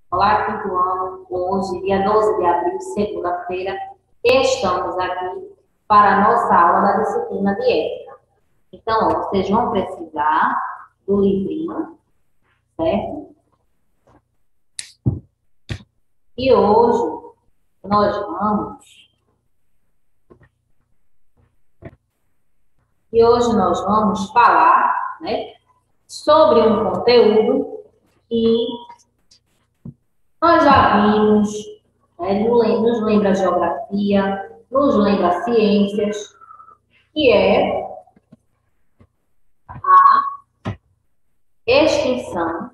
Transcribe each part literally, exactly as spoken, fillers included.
Olá, quinto ano. Hoje, dia doze de abril, segunda-feira, estamos aqui para a nossa aula da disciplina de ética. Então, ó, vocês vão precisar do livrinho, certo? E hoje nós vamos e hoje nós vamos falar, né, sobre um conteúdo que nós já vimos, né, nos lembra geografia, nos lembra ciências, que é a extinção,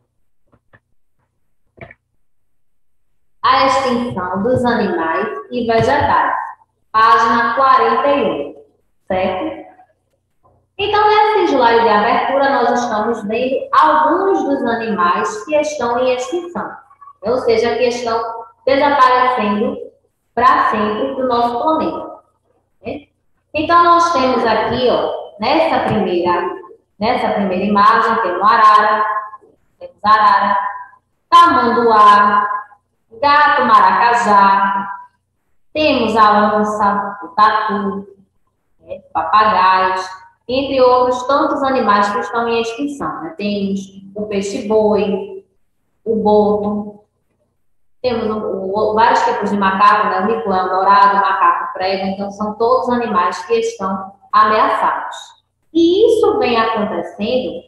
a extinção dos animais e vegetais, página quarenta e um, certo? Então, nesse slide de abertura, nós estamos vendo alguns dos animais que estão em extinção, ou seja, que estão desaparecendo para sempre do nosso planeta. Né? Então, nós temos aqui, ó, nessa primeira, nessa primeira imagem, temos arara, temos arara, tamanduá, gato maracajá, temos a onça, o tatu, né, papagaios, entre outros tantos animais que estão em extinção. Né? Temos o peixe-boi, o boto, temos o, o, vários tipos de macaco, né? O mico-leão dourado, o macaco prego, então são todos animais que estão ameaçados. E isso vem acontecendo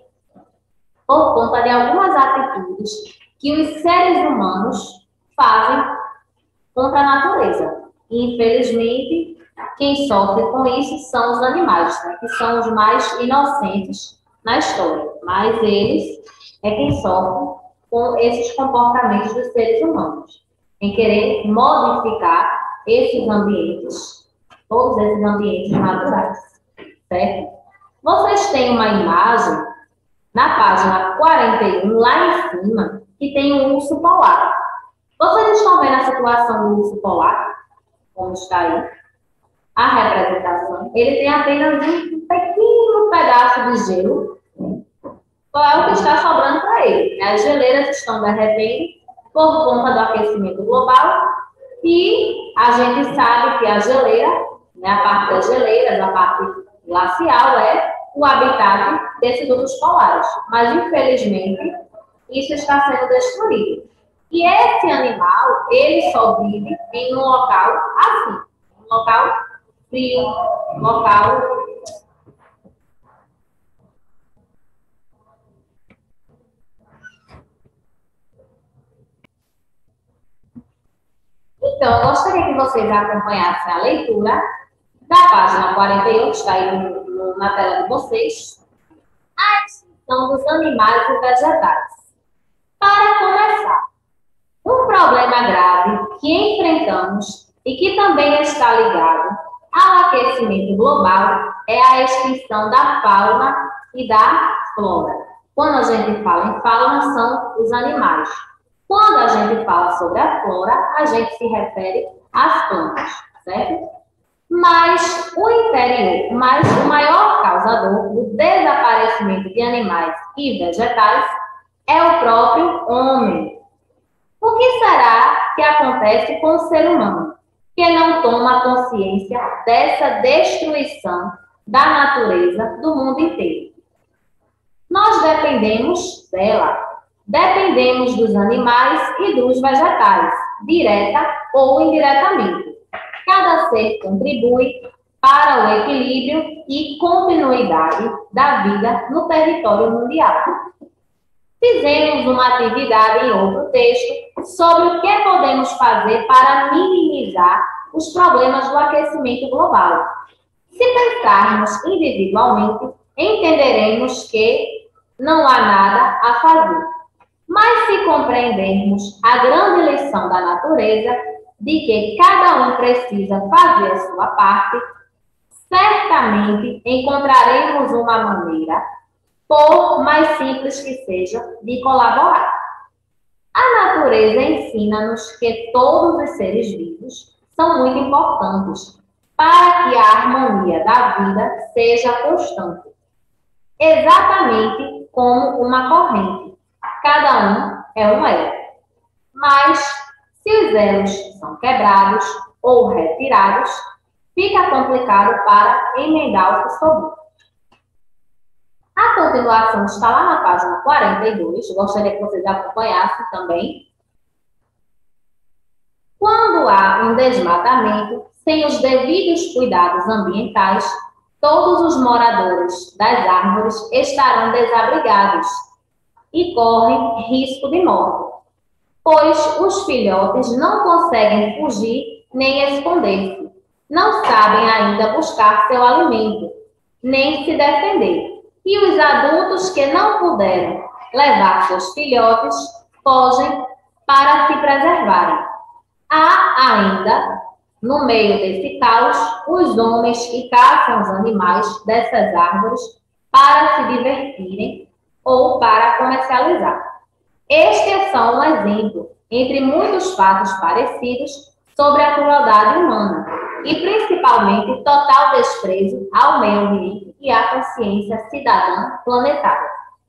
por conta de algumas atitudes que os seres humanos fazem contra a natureza. E, infelizmente, quem sofre com isso são os animais, né, que são os mais inocentes na história. Mas eles é quem sofre com esses comportamentos dos seres humanos, em querer modificar esses ambientes, todos esses ambientes naturais, certo? Vocês têm uma imagem na página quarenta e um, lá em cima, que tem um urso polar. Vocês estão vendo a situação do urso polar? Como está aí? A representação. Ele tem apenas um pequeno pedaço de gelo. Qual é o que está sobrando para ele? As geleiras estão derretendo por conta do aquecimento global e a gente sabe que a geleira, né, a parte das geleiras, a parte glacial, é o habitat desses ursos polares. Mas, infelizmente, isso está sendo destruído. E esse animal, ele só vive em um local assim, um local frio, um local Então, eu gostaria que vocês acompanhassem a leitura da página quarenta e um, que está aí no, no, na tela de vocês, a extinção dos animais e vegetais. Para começar, um problema grave que enfrentamos e que também está ligado ao aquecimento global é a extinção da fauna e da flora. Quando a gente fala em fauna, são os animais. Quando a gente fala sobre a flora, a gente se refere às plantas, certo? Mas o inferior, mas o maior causador do desaparecimento de animais e vegetais é o próprio homem. O que será que acontece com o ser humano, que não toma consciência dessa destruição da natureza do mundo inteiro? Nós dependemos dela. Dependemos dos animais e dos vegetais, direta ou indiretamente. Cada ser contribui para o equilíbrio e continuidade da vida no território mundial. Fizemos uma atividade em outro texto sobre o que podemos fazer para minimizar os problemas do aquecimento global. Se pensarmos individualmente, entenderemos que não há nada a fazer. Mas se compreendermos a grande lição da natureza, de que cada um precisa fazer a sua parte, certamente encontraremos uma maneira, por mais simples que seja, de colaborar. A natureza ensina-nos que todos os seres vivos são muito importantes para que a harmonia da vida seja constante, exatamente como uma corrente. Cada um é um elo. os elos são quebrados ou retirados, fica complicado para emendar o que sobrou. A continuação está lá na página quarenta e dois, gostaria que vocês acompanhassem também. Quando há um desmatamento, sem os devidos cuidados ambientais, todos os moradores das árvores estarão desabrigados e correm risco de morte, pois os filhotes não conseguem fugir nem esconder-se, não sabem ainda buscar seu alimento, nem se defender. E os adultos que não puderam levar seus filhotes fogem para se preservarem. Há ainda, no meio desse caos, os homens que caçam os animais dessas árvores para se divertirem ou para comercializar. Este é só um exemplo, entre muitos fatos parecidos, sobre a crueldade humana e, principalmente, total desprezo ao meio ambiente e à consciência cidadã planetária.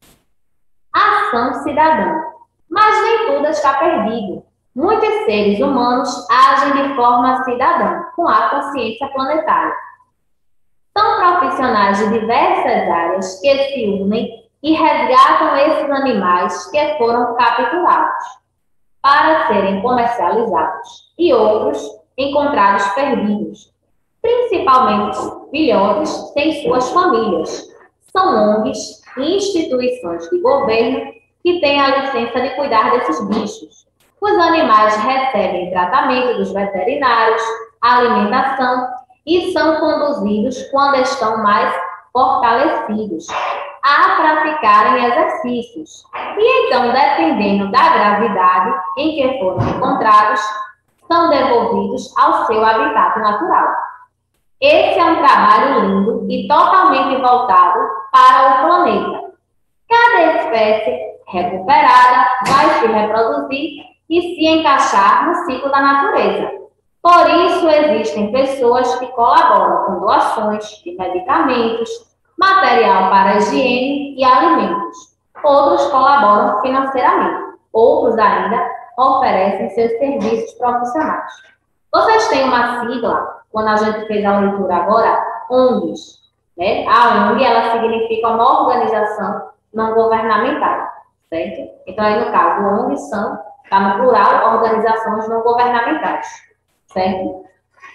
Ação cidadã. Mas nem tudo está perdido. Muitos seres humanos agem de forma cidadã, com a consciência planetária. São profissionais de diversas áreas que se unem e resgatam esses animais que foram capturados para serem comercializados e outros encontrados perdidos, principalmente filhotes sem suas famílias. São O N Gs e instituições de governo que têm a licença de cuidar desses bichos. Os animais recebem tratamento dos veterinários, alimentação e são conduzidos quando estão mais fortalecidos a praticarem exercícios. E então, dependendo da gravidade em que foram encontrados, são devolvidos ao seu habitat natural. Esse é um trabalho lindo e totalmente voltado para o planeta. Cada espécie recuperada vai se reproduzir e se encaixar no ciclo da natureza. Por isso, existem pessoas que colaboram com doações de medicamentos, material para higiene e alimentos. Outros colaboram financeiramente. Outros ainda oferecem seus serviços profissionais. Vocês têm uma sigla, quando a gente fez a leitura agora, O N Gs. Né? A O N G, ela significa uma organização não governamental, certo? Então, aí no caso, O N G são, está no plural, organizações não governamentais, certo?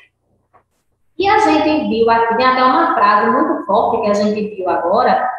E a gente viu aqui, tem até uma frase muito forte que a gente viu agora,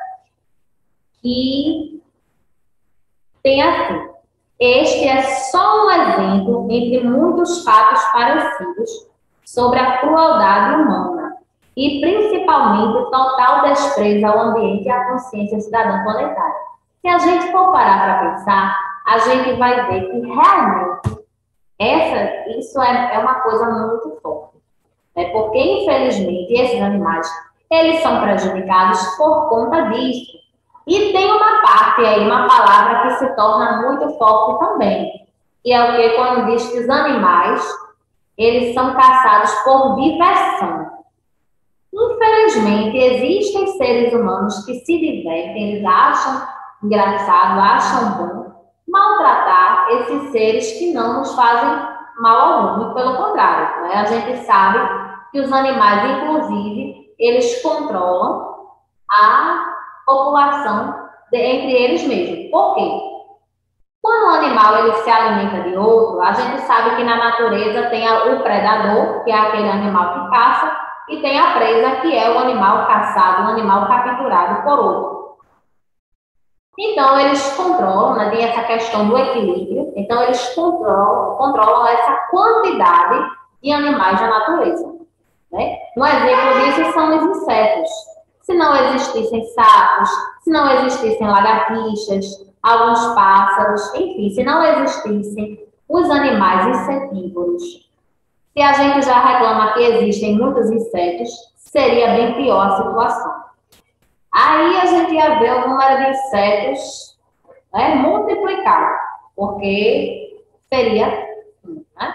que tem assim: este é só um exemplo entre muitos fatos parecidos sobre a crueldade humana e, principalmente, o total desprezo ao ambiente e à consciência cidadã planetária. Se a gente for parar para pensar, a gente vai ver que realmente essa, isso é, é uma coisa muito forte. Né? Porque, infelizmente, esses animais, eles são prejudicados por conta disso. E tem uma parte aí, uma palavra que se torna muito forte também, que é o que quando diz que os animais, eles são caçados por diversão. Infelizmente, existem seres humanos que se divertem, eles acham engraçado, acham bom maltratar esses seres que não nos fazem mal algum, pelo contrário, né? A gente sabe que os animais, inclusive, eles controlam a população de, entre eles mesmos. Por quê? Quando um animal ele se alimenta de outro, a gente sabe que na natureza tem a, o predador, que é aquele animal que caça, e tem a presa, que é o animal caçado, o animal capturado por outro. Então, eles controlam, né, tem essa questão do equilíbrio, então eles controlam, controlam essa quantidade de animais da natureza. Né? Um exemplo disso são os insetos. Se não existissem sapos, se não existissem lagartixas, alguns pássaros, enfim, se não existissem os animais insetívoros, se a gente já reclama que existem muitos insetos, seria bem pior a situação. Aí a gente ia ver o número de insetos, né, multiplicado, porque seria, né?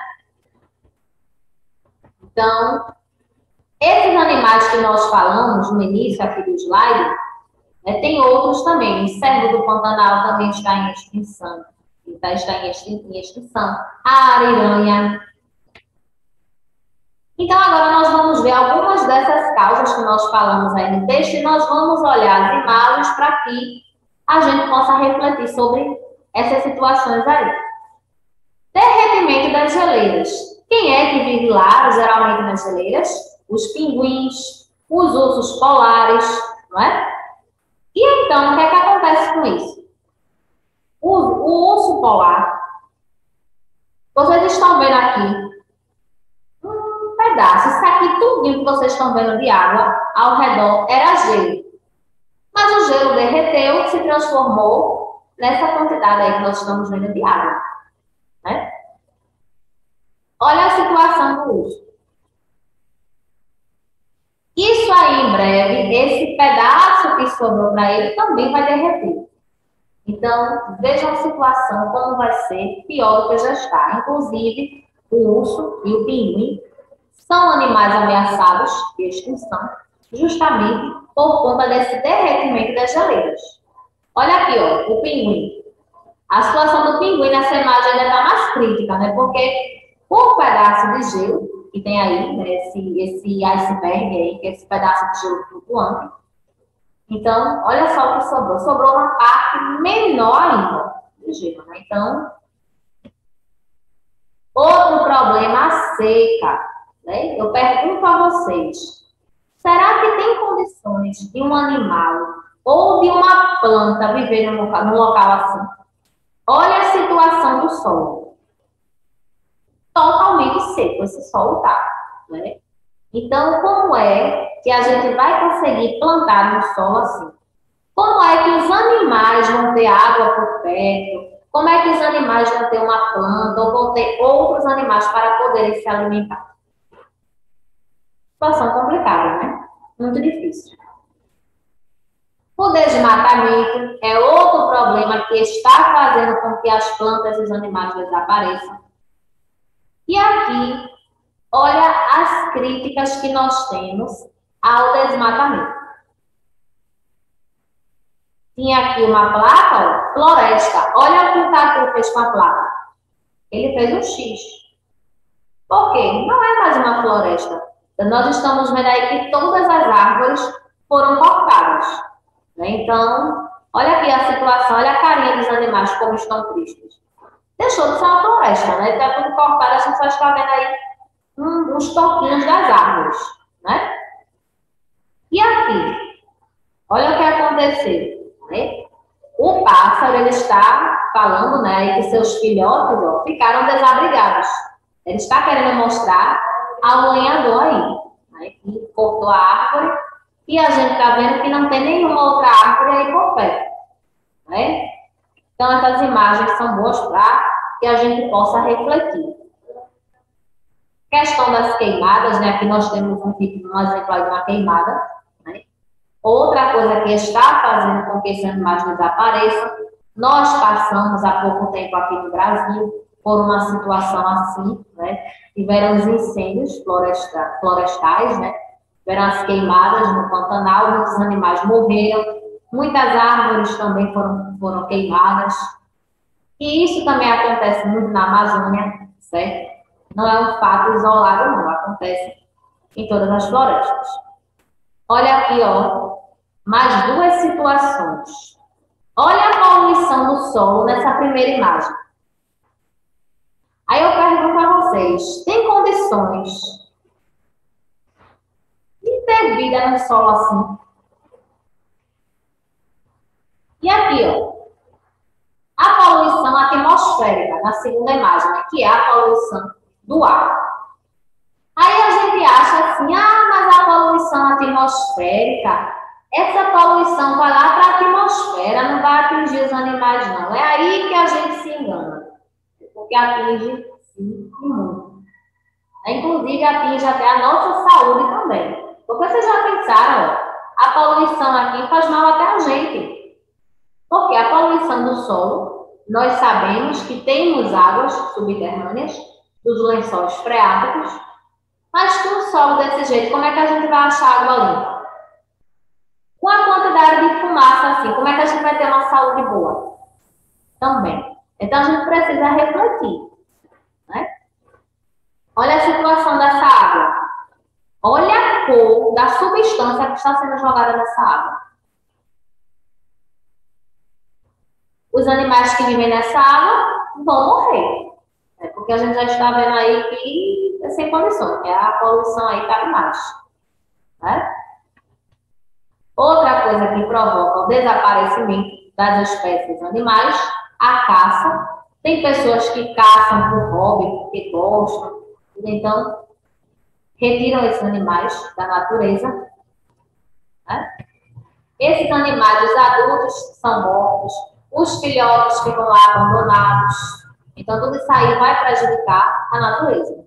Então, esses animais que nós falamos no início aqui do slide, né, tem outros também. O cervo do Pantanal também está em extinção. Então, está em extinção. A ariranha. Então, agora nós vamos ver algumas dessas causas que nós falamos aí no texto e nós vamos olhar as imagens para que a gente possa refletir sobre essas situações aí. Derretimento das geleiras. Quem é que vive lá, geralmente nas geleiras? Os pinguins, os ursos polares, não é? E então, o que é que acontece com isso? O, o urso polar, vocês estão vendo aqui um pedaço, isso aqui tudinho que vocês estão vendo de água ao redor era gelo. Mas o gelo derreteu e se transformou nessa quantidade aí que nós estamos vendo de água, né? Olha a situação do urso. Isso aí, em breve, esse pedaço que sobrou para ele também vai derreter. Então, vejam a situação, como vai ser pior do que já está. Inclusive, o urso e o pinguim são animais ameaçados de extinção, justamente por conta desse derretimento das geleiras. Olha aqui, ó, o pinguim. A situação do pinguim nessa imagem ainda está mais crítica, né? Porque um pedaço de gelo que tem aí, né, esse, esse iceberg aí, que é esse pedaço de gelo flutuante. Então, olha só o que sobrou. Sobrou uma parte menor ainda de gelo, né? Então, outro problema, a seca, né? Eu pergunto a vocês, será que tem condições de um animal ou de uma planta viver num local, num local assim? Olha a situação do solo. Totalmente seco esse solo tá, né? Então, como é que a gente vai conseguir plantar no solo assim? Como é que os animais vão ter água por perto? Como é que os animais vão ter uma planta ou vão ter outros animais para poderem se alimentar? Situação complicada, né? Muito difícil. O desmatamento é outro problema que está fazendo com que as plantas e os animais desapareçam. E aqui, olha as críticas que nós temos ao desmatamento. Tinha aqui uma placa, ó, floresta. Olha o que o Tatu fez com a placa. Ele fez um X. Por quê? Não é mais uma floresta. Nós estamos vendo aí que todas as árvores foram cortadas, né? Então, olha aqui a situação, olha a carinha dos animais como estão tristes. Deixou de ser uma floresta, né? Está tudo cortado, a gente só está vendo aí um, uns toquinhos das árvores, né? E aqui, olha o que aconteceu, né? O pássaro, ele está falando, né, que seus filhotes, ó, ficaram desabrigados. Ele está querendo mostrar ao lenhador aí, né, que cortou a árvore, e a gente está vendo que não tem nenhuma outra árvore aí por perto, né? Então, essas imagens são boas para que a gente possa refletir. Questão das queimadas, né? Aqui nós temos um, um exemplo aí de uma queimada, né? Outra coisa que está fazendo com que esses animais desapareçam, nós passamos há pouco tempo aqui no Brasil por uma situação assim, né? Tiveram os incêndios floresta, florestais, né? Tiveram as queimadas no Pantanal, muitos animais morreram, muitas árvores também foram, foram queimadas. E isso também acontece muito na Amazônia, certo? Não é um fato isolado, não. Acontece em todas as florestas. Olha aqui, ó, mais duas situações. Olha a poluição do solo nessa primeira imagem. Aí eu pergunto a vocês, tem condições de ter vida no solo assim? E aqui, ó, a poluição atmosférica, na segunda imagem, né, que é a poluição do ar. Aí a gente acha assim, ah, mas a poluição atmosférica, essa poluição vai lá para a atmosfera, não vai atingir os animais, não. É aí que a gente se engana, porque atinge, sim, e muito. Inclusive, atinge até a nossa saúde também. Porque vocês já pensaram, ó, a poluição aqui faz mal até a gente. Porque a poluição do solo, nós sabemos que temos águas subterrâneas, dos lençóis freáticos, mas com o solo desse jeito, como é que a gente vai achar água limpa? Com a quantidade de fumaça assim, como é que a gente vai ter uma saúde boa? Também. Então, a gente precisa refletir, né? Olha a situação dessa água. Olha a cor da substância que está sendo jogada nessa água. Os animais que vivem nessa água vão morrer. Né? Porque a gente já está vendo aí que é sem condições, que a poluição aí está demais. Né? Outra coisa que provoca o desaparecimento das espécies animais, a caça. Tem pessoas que caçam por hobby, porque gostam, então retiram esses animais da natureza. Né? Esses animais, os adultos são mortos, os filhotes ficam lá abandonados. Então, tudo isso aí vai prejudicar a natureza.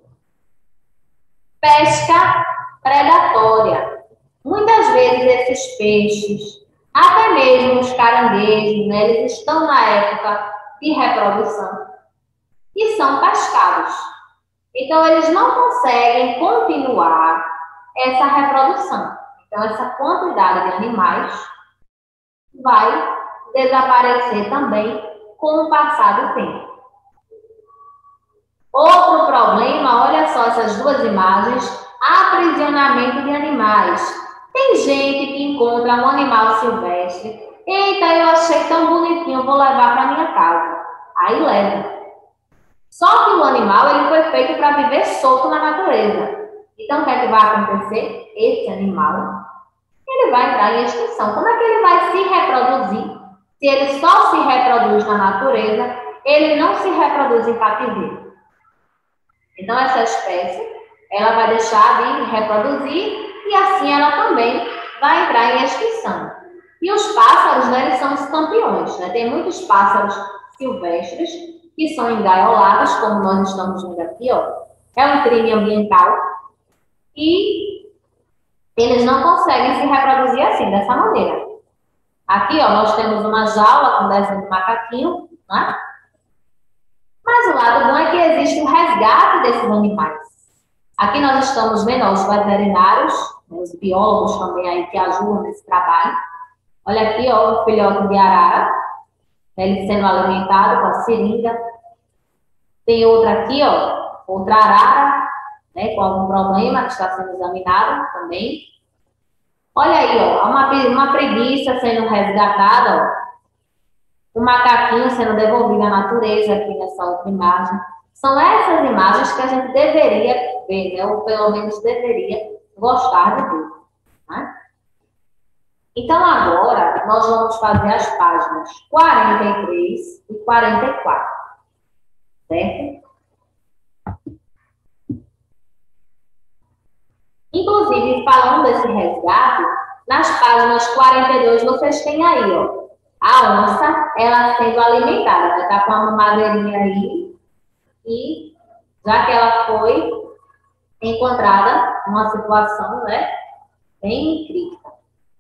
Pesca predatória. Muitas vezes esses peixes, até mesmo os caranguejos, né, eles estão na época de reprodução e são pescados. Então, eles não conseguem continuar essa reprodução. Então, essa quantidade de animais vai desaparecer também com o passar do tempo. Outro problema, olha só essas duas imagens, aprisionamento de animais. Tem gente que encontra um animal silvestre. Eita, eu achei tão bonitinho, vou levar para minha casa. Aí leva. Só que o animal ele foi feito para viver solto na natureza. Então, o que é que vai acontecer? Esse animal, ele vai entrar em extinção. Como é que ele vai se reproduzir? Se ele só se reproduz na natureza, ele não se reproduz em cativeiro. Então, essa espécie, ela vai deixar de reproduzir e assim ela também vai entrar em extinção. E os pássaros, né, eles são os campeões. Né? Tem muitos pássaros silvestres que são engaiolados, como nós estamos vendo aqui, ó. É um crime ambiental e eles não conseguem se reproduzir assim, dessa maneira. Aqui, ó, nós temos uma jaula com desenho de macaquinho, né? Mas o lado bom é que existe o resgate desses animais. Aqui nós estamos vendo ó, os veterinários, né, os biólogos também aí que ajudam nesse trabalho. Olha aqui, ó, o filhote de arara, ele sendo alimentado com a seringa. Tem outra aqui, ó, outra arara, né, com algum problema que está sendo examinado também. Olha aí, ó, uma, uma preguiça sendo resgatada, ó. O macaquinho sendo devolvido à natureza aqui nessa outra imagem. São essas imagens que a gente deveria ver, né? Ou pelo menos deveria gostar de ver. Né? Então, agora, nós vamos fazer as páginas quarenta e três e quarenta e quatro. Certo? Inclusive, falando desse resgate, nas páginas quarenta e dois, vocês têm aí, ó. A onça, ela sendo alimentada, ela está com uma mamadeirinha aí, e já que ela foi encontrada numa situação, né, bem crítica.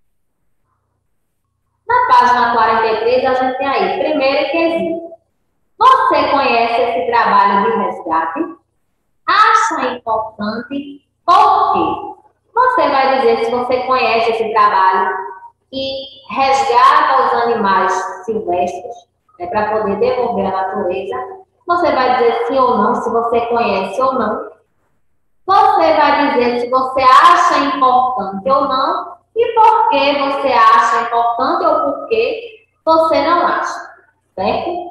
Na página quarenta e três, a gente tem aí, primeiro quesito. Você conhece esse trabalho de resgate? Acha importante? Por quê? Você vai dizer se você conhece esse trabalho que resgata os animais silvestres, né, para poder devolver à natureza. Você vai dizer sim ou não, se você conhece ou não. Você vai dizer se você acha importante ou não e por que você acha importante ou por que você não acha, certo?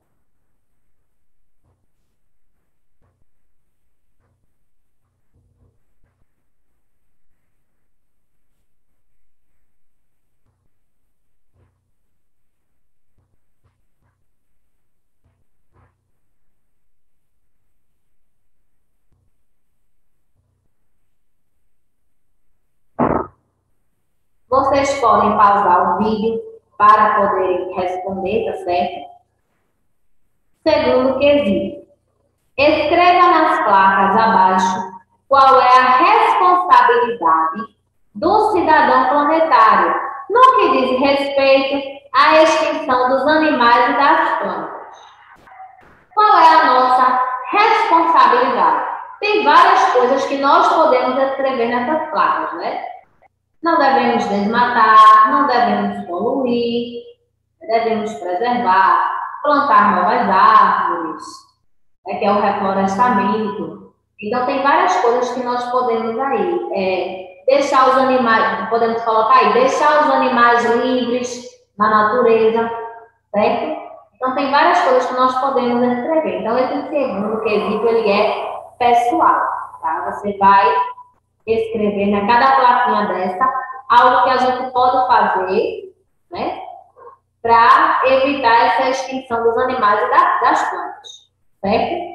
Vocês podem pausar o vídeo para poderem responder, tá certo? Segundo quesito. Escreva nas placas abaixo qual é a responsabilidade do cidadão planetário no que diz respeito à extinção dos animais e das plantas. Qual é a nossa responsabilidade? Tem várias coisas que nós podemos escrever nessas placas, né? Não devemos desmatar, não devemos poluir, devemos preservar, plantar novas árvores, é, que é o reflorestamento. Então, tem várias coisas que nós podemos aí. É, deixar os animais, podemos colocar aí, deixar os animais livres na natureza, certo? Então, tem várias coisas que nós podemos escrever. Então, esse segundo quesito, ele é pessoal, tá? Você vai escrever na cada plaquinha dessa algo que a gente pode fazer, né? Para evitar essa extinção dos animais e da, das plantas, certo?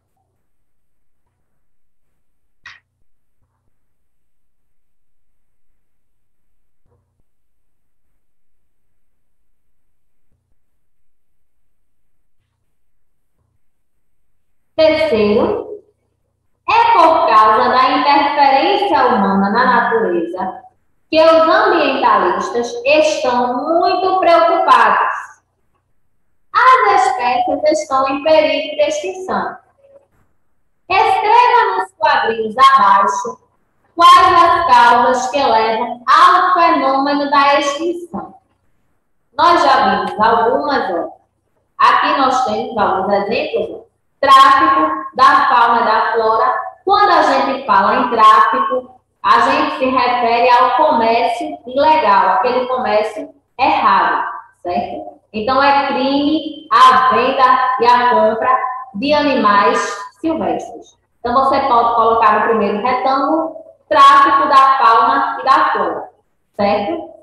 Terceiro, é por causa da interferência humana na natureza que os ambientalistas estão muito preocupados. As espécies estão em perigo de extinção. Escreva nos quadrinhos abaixo quais as causas que levam ao fenômeno da extinção. Nós já vimos algumas, ó. Aqui nós temos alguns exemplos. Ó. Tráfico da fauna e da flora. Quando a gente fala em tráfico, a gente se refere ao comércio ilegal, aquele comércio errado, certo? Então, é crime a venda e a compra de animais silvestres. Então, você pode colocar no primeiro retângulo tráfico da fauna e da flora, certo?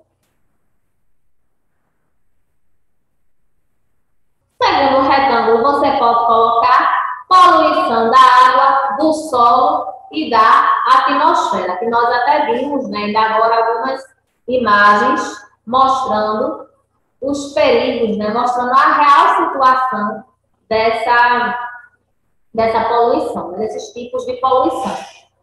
Segundo retângulo, você pode colocar poluição da água, do solo e da atmosfera, que nós até vimos, né, ainda agora algumas imagens mostrando os perigos, né, mostrando a real situação dessa, dessa poluição, desses tipos de poluição.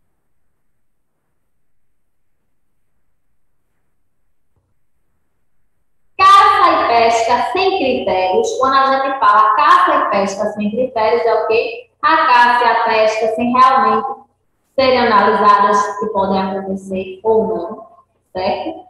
Caça e pesca sem critérios. Quando a gente fala caça e pesca sem critérios, é o quê? A caça e a pesca sem realmente serem analisadas que podem acontecer ou não, certo?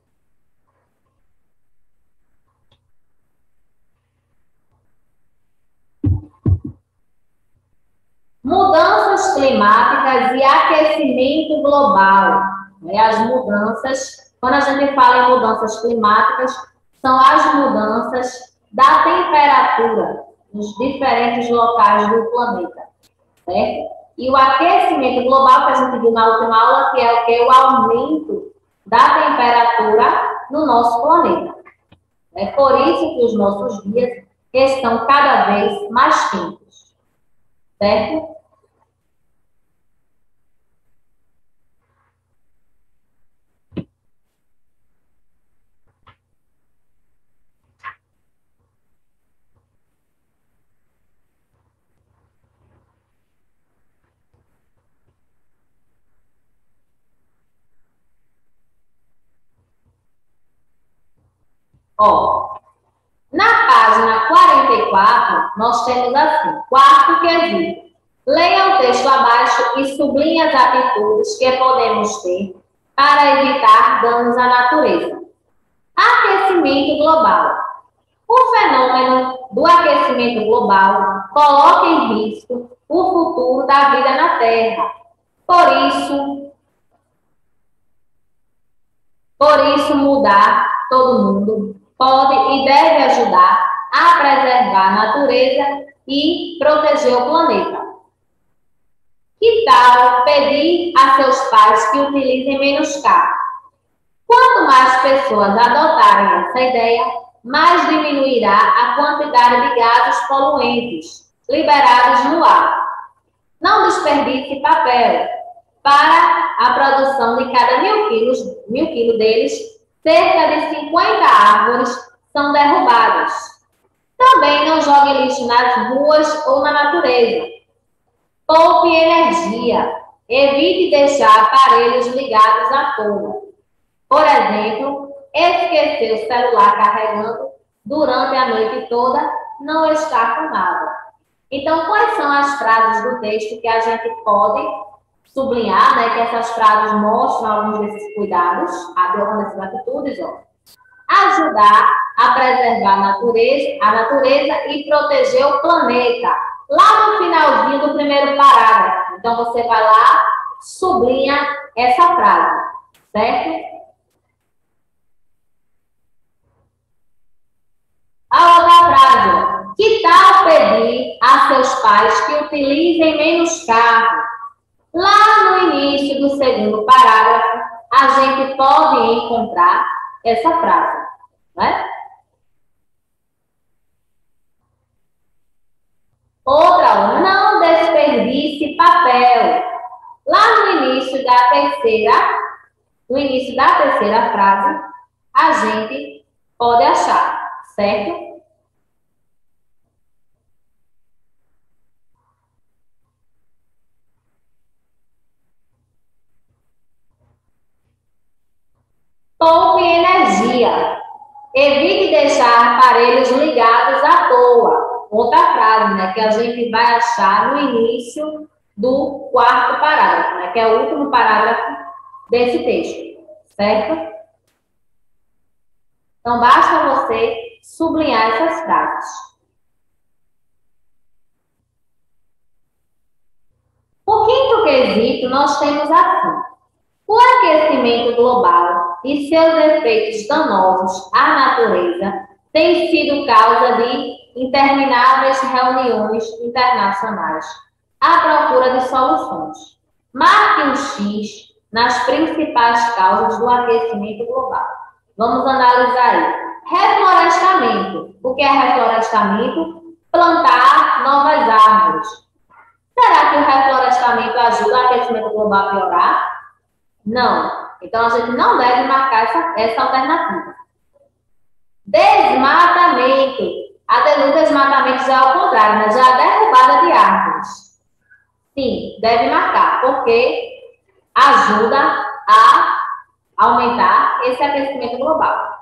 Mudanças climáticas e aquecimento global. Né? As mudanças, quando a gente fala em mudanças climáticas, são as mudanças da temperatura nos diferentes locais do planeta, certo? E o aquecimento global, que a gente viu na última aula, que é o que é o aumento da temperatura no nosso planeta. É por isso que os nossos dias estão cada vez mais quentes, certo? Ó, na página quarenta e quatro, nós temos assim, quarto quesito. Leia o texto abaixo e sublinhe as atitudes que podemos ter para evitar danos à natureza. Aquecimento global. O fenômeno do aquecimento global coloca em risco o futuro da vida na Terra. Por isso, por isso mudar todo mundo pode e deve ajudar a preservar a natureza e proteger o planeta. Que tal pedir a seus pais que utilizem menos carro? Quanto mais pessoas adotarem essa ideia, mais diminuirá a quantidade de gases poluentes liberados no ar. Não desperdice papel. Para a produção de cada mil quilos, mil quilos deles, cerca de cinquenta árvores são derrubadas. Também não jogue lixo nas ruas ou na natureza. Poupe energia. Evite deixar aparelhos ligados à toa. Por exemplo, esquecer o celular carregando durante a noite toda não está com nada. Então, quais são as frases do texto que a gente pode sublinhar, né, que essas frases mostram alguns desses cuidados, algumas dessas atitudes, ó. Ajudar a preservar a natureza, a natureza e proteger o planeta. Lá no finalzinho do primeiro parágrafo. Então, você vai lá, sublinha essa frase, certo? A outra frase, que tal pedir a seus pais que utilizem menos carro? Lá no início do segundo parágrafo, a gente pode encontrar essa frase, né? Outra, não desperdice papel. Lá no início da terceira, no início da terceira frase, a gente pode achar, certo? Poupe energia. Evite deixar aparelhos ligados à toa. Outra frase, né, que a gente vai achar no início do quarto parágrafo, né, que é o último parágrafo desse texto, certo? Então, basta você sublinhar essas frases. O quinto quesito nós temos assim: o aquecimento global e seus efeitos danosos à natureza têm sido causa de intermináveis reuniões internacionais à procura de soluções. Marque um X nas principais causas do aquecimento global. Vamos analisar aí. Reflorestamento. O que é reflorestamento? Plantar novas árvores. Será que o reflorestamento ajuda o aquecimento global a piorar? Não. Então, a gente não deve marcar essa, essa alternativa. Desmatamento. O desmatamento já é ao contrário, né? Já é a derrubada de árvores. Sim, deve marcar, porque ajuda a aumentar esse aquecimento global.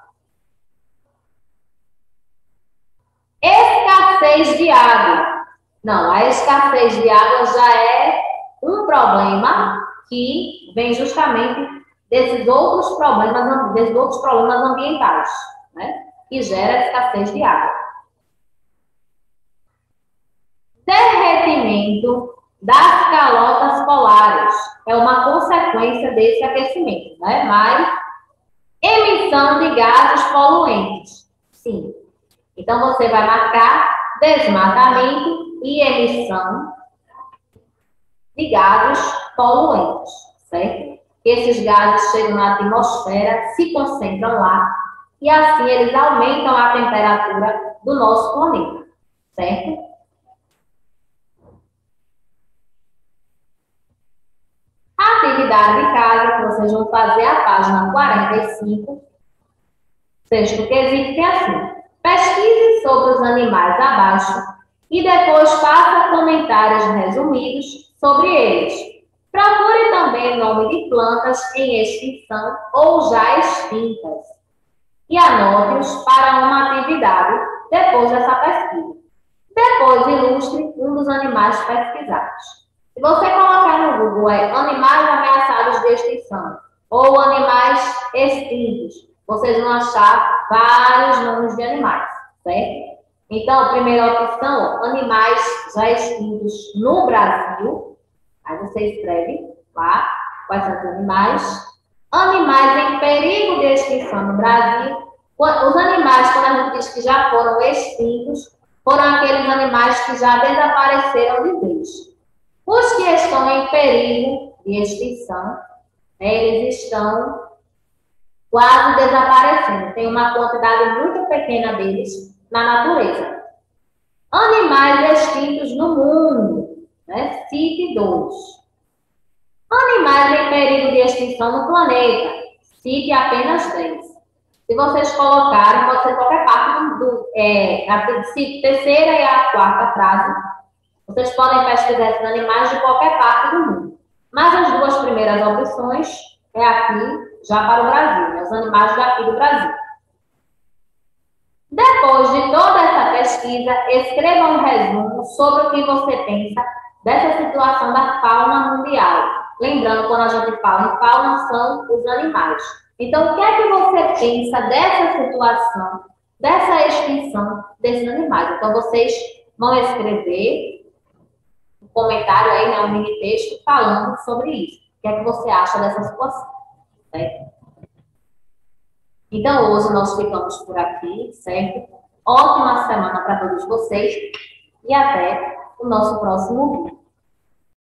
Escassez de água. Não, a escassez de água já é um problema que vem justamente desses outros problemas, desses outros problemas ambientais, né? Que gera a escassez de água. Derretimento das calotas polares é uma consequência desse aquecimento, né? Mas emissão de gases poluentes, sim. Então, você vai marcar desmatamento e emissão de gases poluentes, certo? Esses gases chegam na atmosfera, se concentram lá e assim eles aumentam a temperatura do nosso planeta, certo? A atividade de casa que vocês vão fazer a página quarenta e cinco, sexto quesito, que é assim: pesquise sobre os animais abaixo e depois faça comentários resumidos sobre eles. Procure também o nome de plantas em extinção ou já extintas e anote-os para uma atividade depois dessa pesquisa. Depois ilustre um dos animais pesquisados. Se você colocar no Google é, animais ameaçados de extinção ou animais extintos, vocês vão achar vários nomes de animais, certo? Então, a primeira opção, animais já extintos no Brasil. Aí você escreve lá quais são os animais. Animais em perigo de extinção no Brasil. Os animais, quando a gente diz que já foram extintos, foram aqueles animais que já desapareceram de vez. Os que estão em perigo de extinção, né, eles estão quase desaparecendo. Tem uma quantidade muito pequena deles na natureza. Animais extintos no mundo, né? Cite dois. Animais em perigo de extinção no planeta, cite apenas três. Se vocês colocarem, pode ser qualquer parte do, do é, a terceira e a quarta frase, vocês podem pesquisar esses animais de qualquer parte do mundo. Mas as duas primeiras opções é aqui, já para o Brasil, né? Os animais daqui do Brasil. Depois de toda essa pesquisa, escreva um resumo sobre o que você pensa dessa situação da fauna mundial. Lembrando, quando a gente fala em fauna, são os animais. Então, o que é que você pensa dessa situação dessa extinção desses animais. Então, vocês vão escrever um comentário aí, né, um mini texto falando sobre isso. O que é que você acha dessa situação, certo? Então, hoje nós ficamos por aqui, certo? Ótima semana para todos vocês e até o nosso próximo vídeo.